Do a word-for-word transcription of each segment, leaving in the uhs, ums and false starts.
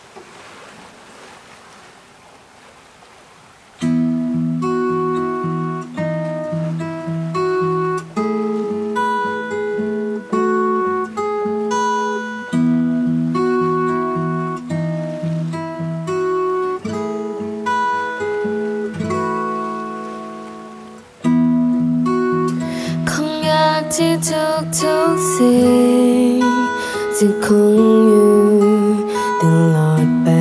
ที่ทุกทุกสิ่งจะคงอยู่ตลอดไป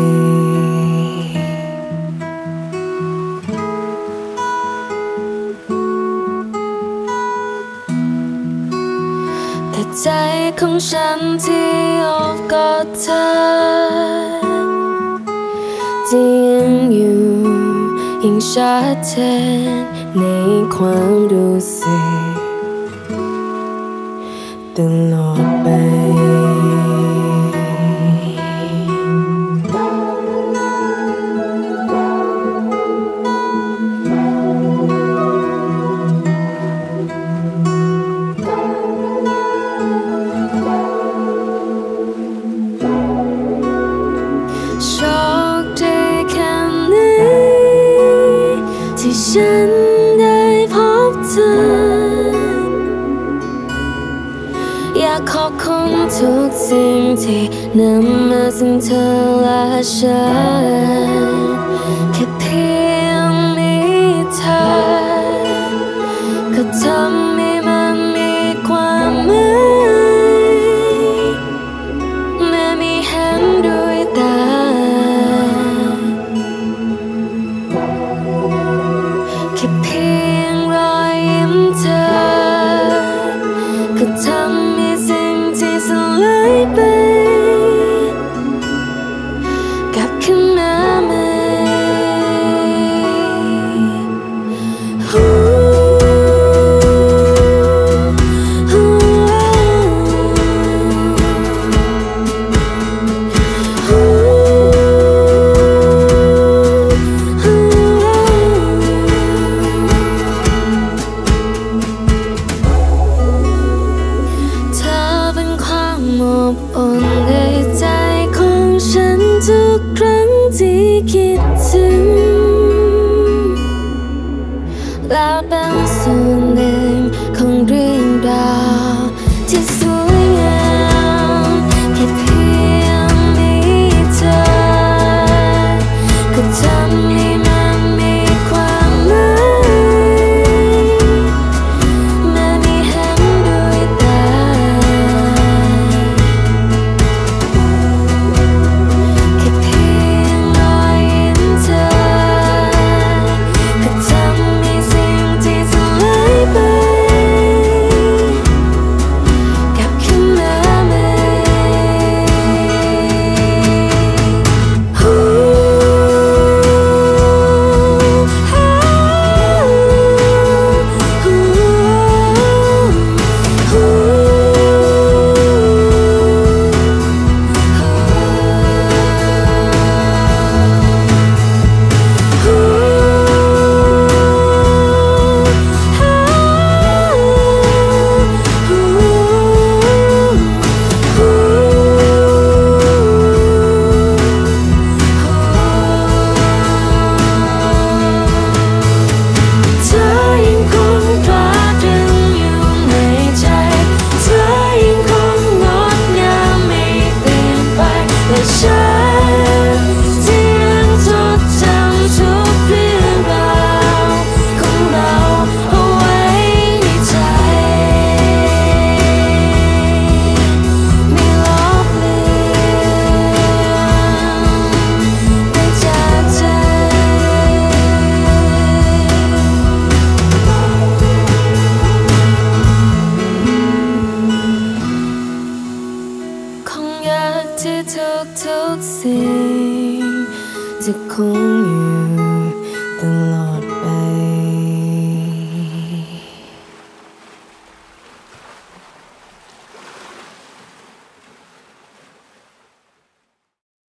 แต่ใจของฉันที่โอบกอดเธอจะยังอยู่ยิ่งชัดเจนในความรู้สึกตลอดไปโชคดีแค่ไหนที่ฉันได้พบเธออยากขอบคุณทุกสิ่งที่นำมาซึ่งเธอและฉันแค่เพียงมีเธอก็ทำให้มันมีความหมายแม้ไม่เห็นด้วยตาแค่เพียงรอยยิ้มเธอก็ทำให้สิ่งที่สลายไปกลับขึ้นมาใหม่อบอุ่นในใจของฉันทุกครั้งที่คิดถึงและเป็นส่วนหนึ่งของเรื่องราวที่สวยงามแค่เพียงมีเธอก็ทำให้มันมีความหมายแม้ไม่เห็นด้วยตาที่ทุกทุกสิ่งจะคง